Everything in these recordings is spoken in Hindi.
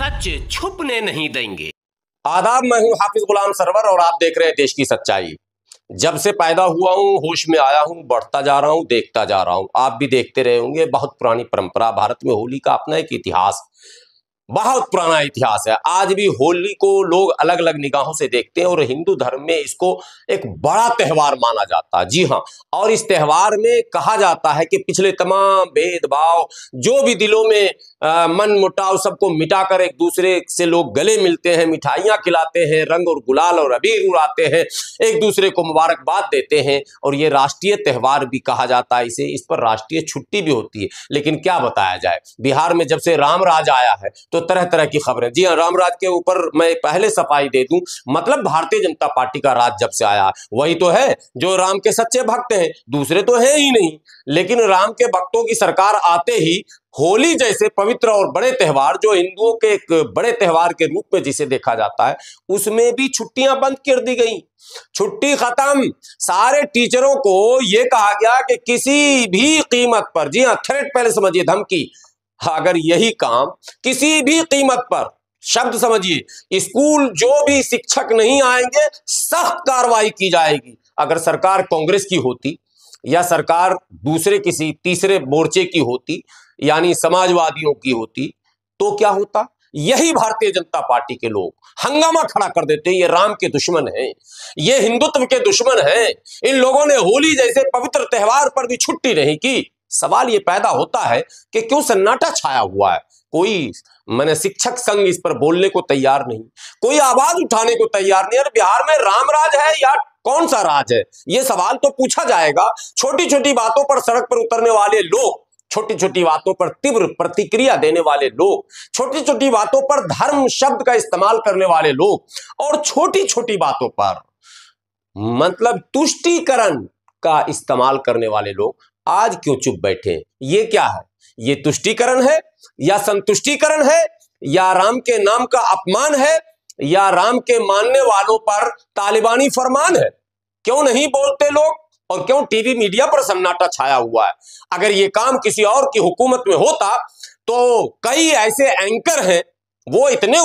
सच छुपने नहीं देंगे। आदाब, मैं हूं हाफिज गुलाम सरवर और आप देख रहे हैं देश की सच्चाई। जब से पैदा हुआ हूं, होश में आया हूं, बढ़ता जा रहा हूं, देखता जा रहा हूं। आप भी देखते रहे होंगे, बहुत पुरानी परंपरा भारत में होली का अपना एक इतिहास, बहुत पुराना इतिहास है। आज भी होली को लोग अलग अलग निगाहों से देखते हैं और हिंदू धर्म में इसको एक बड़ा त्योहार माना जाता है। जी हाँ, और इस त्योहार में कहा जाता है कि पिछले तमाम भेदभाव, जो भी दिलों में मन मुटाव, सबको मिटाकर एक दूसरे से लोग गले मिलते हैं, मिठाइयाँ खिलाते हैं, रंग और गुलाल और अबीर उड़ाते हैं, एक दूसरे को मुबारकबाद देते हैं। और ये राष्ट्रीय त्योहार भी कहा जाता है इसे। इस पर राष्ट्रीय छुट्टी भी होती है। लेकिन क्या बताया जाए, बिहार में जब से राम राज आया है तो तरह तरह की खबरें। जी हाँ, रामराज के ऊपर मैं पहले सफाई दे दूं, मतलब भारतीय जनता पार्टी का राज जब से आया वही तो है जो राम के सच्चे भक्त हैं, दूसरे तो है ही नहीं। लेकिन राम के भक्तों की सरकार आते ही होली जैसे पवित्र और बड़े त्योहार, जो हिंदुओं के एक बड़े त्योहार के रूप में जिसे देखा जाता है, उसमें भी छुट्टियां बंद कर दी गई। छुट्टी खत्म। सारे टीचरों को यह कहा गया कि किसी भी कीमत पर, जी हाँ, थ्रेट पहले समझिए, धमकी, अगर यही काम किसी भी कीमत पर, शब्द समझिए, स्कूल जो भी शिक्षक नहीं आएंगे सख्त कार्रवाई की जाएगी। अगर सरकार कांग्रेस की होती या सरकार दूसरे किसी तीसरे मोर्चे की होती, यानी समाजवादियों की होती, तो क्या होता? यही भारतीय जनता पार्टी के लोग हंगामा खड़ा कर देते। ये राम के दुश्मन हैं, ये हिंदुत्व के दुश्मन हैं, इन लोगों ने होली जैसे पवित्र त्योहार पर भी छुट्टी नहीं की। सवाल ये पैदा होता है कि क्यों सन्नाटा छाया हुआ है? कोई मैंने शिक्षक संघ इस पर बोलने को तैयार नहीं, कोई आवाज उठाने को तैयार नहीं। अरे बिहार में राम राज है या कौन सा राज है, ये सवाल तो पूछा जाएगा। छोटी छोटी बातों पर सड़क पर उतरने वाले लोग, छोटी छोटी बातों पर तीव्र प्रतिक्रिया देने वाले लोग, छोटी छोटी बातों पर धर्म शब्द का इस्तेमाल करने वाले लोग, और छोटी छोटी बातों पर मतलब तुष्टीकरण का इस्तेमाल करने वाले लोग आज क्यों चुप बैठे? ये क्या है? ये तुष्टीकरण है या संतुष्टीकरण है, या राम के नाम का अपमान है, या राम के मानने वालों पर तालिबानी फरमान है? क्यों नहीं बोलते लोग, और क्यों टीवी मीडिया पर सन्नाटा छाया हुआ है? अगर ये काम किसी और की हुकूमत में होता तो कई ऐसे एंकर हैं, वो इतने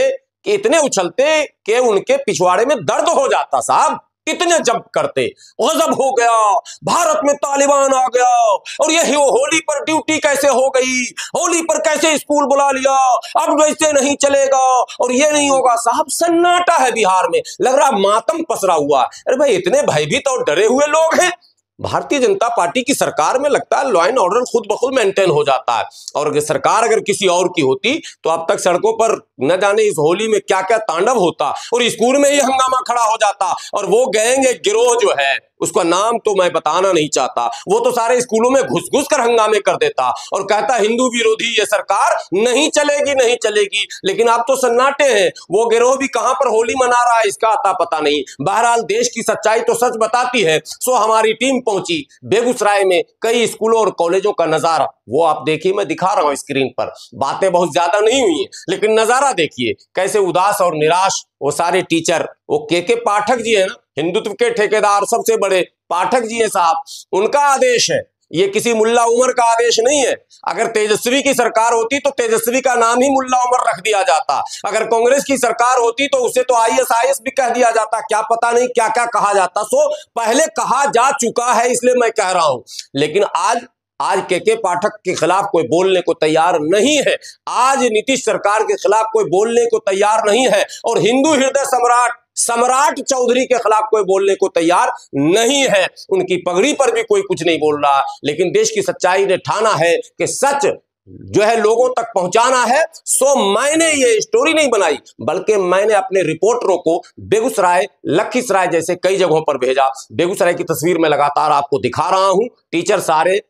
उछलते कि उनके पिछवाड़े में दर्द हो जाता साहब। इतने जब करते, गजब हो गया, भारत में तालिबान आ गया, और ये होली पर ड्यूटी कैसे हो गई, होली पर कैसे स्कूल बुला लिया, अब वैसे नहीं चलेगा और ये नहीं होगा। साहब सन्नाटा है बिहार में, लग रहा मातम पसरा हुआ। अरे भाई, इतने भयभीत और डरे हुए लोग हैं। भारतीय जनता पार्टी की सरकार में लगता है लॉ एंड ऑर्डर खुद ब खुद मेंटेन हो जाता है। और अगर सरकार अगर किसी और की होती तो अब तक सड़कों पर न जाने इस होली में क्या क्या तांडव होता, और स्कूल में ही हंगामा खड़ा हो जाता। और वो गैंग गिरोह जो है, उसका नाम तो मैं बताना नहीं चाहता, वो तो सारे स्कूलों में घुस घुस कर हंगामे कर देता और कहता हिंदू विरोधी ये सरकार नहीं चलेगी, नहीं चलेगी। लेकिन आप तो सन्नाटे हैं। वो गिरोह भी कहां पर होली मना रहा है इसका आता पता नहीं। बहरहाल देश की सच्चाई तो सच बताती है। सो हमारी टीम पहुंची बेगूसराय में कई स्कूलों और कॉलेजों का नजारा, वो आप देखिए, मैं दिखा रहा हूं स्क्रीन पर। बातें बहुत ज्यादा नहीं हुई है, लेकिन नजारा देखिए कैसे उदास और निराश वो सारे टीचर, वो के पाठक जी है ना, हिंदुत्व के ठेकेदार सबसे बड़े पाठक जी है साहब, उनका आदेश है। ये किसी मुल्ला उमर का आदेश नहीं है। अगर तेजस्वी की सरकार होती तो तेजस्वी का नाम ही मुल्ला उमर रख दिया जाता। अगर कांग्रेस की सरकार होती तो उसे तो ISIS भी कह दिया जाता। क्या पता नहीं क्या क्या कहा जाता। सो पहले कहा जा चुका है, इसलिए मैं कह रहा हूं। लेकिन आज के पाठक के खिलाफ कोई बोलने को तैयार नहीं है। आज नीतीश सरकार के खिलाफ कोई बोलने को तैयार नहीं है, और हिंदू हृदय सम्राट चौधरी के खिलाफ कोई बोलने को तैयार नहीं है। उनकी पगड़ी पर भी कोई कुछ नहीं बोल रहा। लेकिन देश की सच्चाई ने ठाना है कि सच जो है लोगों तक पहुंचाना है। सो मैंने ये स्टोरी नहीं बनाई, बल्कि मैंने अपने रिपोर्टरों को बेगूसराय, लखीसराय जैसे कई जगहों पर भेजा। बेगूसराय की तस्वीर मैं लगातार आपको दिखा रहा हूं। टीचर सारे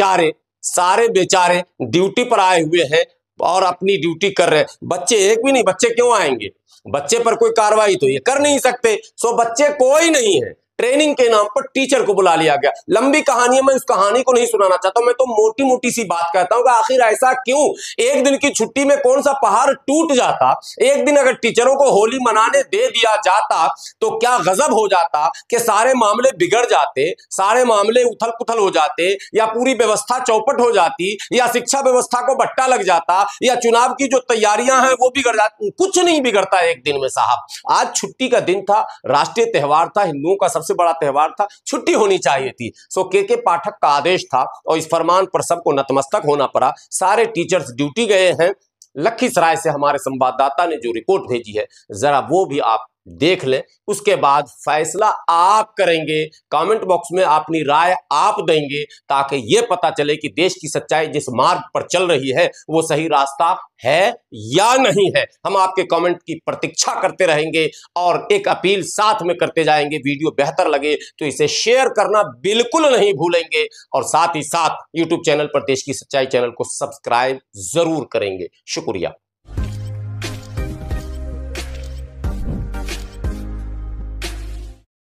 बेचारे ड्यूटी पर आए हुए हैं और अपनी ड्यूटी कर रहे हैं। बच्चे एक भी नहीं, बच्चे क्यों आएंगे? बच्चे पर कोई कार्रवाई तो ये कर नहीं सकते। सो बच्चे कोई नहीं है। ट्रेनिंग के नाम पर टीचर को बुला लिया गया। लंबी कहानी है, मैं उस कहानी को नहीं सुनाना चाहता हूं, मैं तो मोटी मोटी सी बात कहता हूं कि आखिर ऐसा क्यों? एक दिन की छुट्टी में कौन सा पहाड़ टूट जाता? एक दिन अगर टीचरों को होली मनाने दे दिया जाता तो क्या गजब हो जाता कि सारे मामले बिगड़ जाते, सारे मामले उथल पुथल हो जाते, या पूरी व्यवस्था चौपट हो जाती, या शिक्षा व्यवस्था को बट्टा लग जाता, या चुनाव की जो तैयारियां हैं वो बिगड़ जाती। कुछ नहीं बिगड़ता एक दिन में साहब। आज छुट्टी का दिन था, राष्ट्रीय त्योहार था, हिंदुओं का सबसे बड़ा त्योहार था, छुट्टी होनी चाहिए थी। सो के पाठक का आदेश था और इस फरमान पर सबको नतमस्तक होना पड़ा। सारे टीचर्स ड्यूटी गए हैं। लखीसराय से हमारे संवाददाता ने जो रिपोर्ट भेजी है, जरा वो भी आप देख लें, उसके बाद फैसला आप करेंगे। कमेंट बॉक्स में अपनी राय आप देंगे ताकि यह पता चले कि देश की सच्चाई जिस मार्ग पर चल रही है वो सही रास्ता है या नहीं है। हम आपके कमेंट की प्रतीक्षा करते रहेंगे और एक अपील साथ में करते जाएंगे। वीडियो बेहतर लगे तो इसे शेयर करना बिल्कुल नहीं भूलेंगे और साथ ही साथ यूट्यूब चैनल पर देश की सच्चाई चैनल को सब्सक्राइब जरूर करेंगे। शुक्रिया।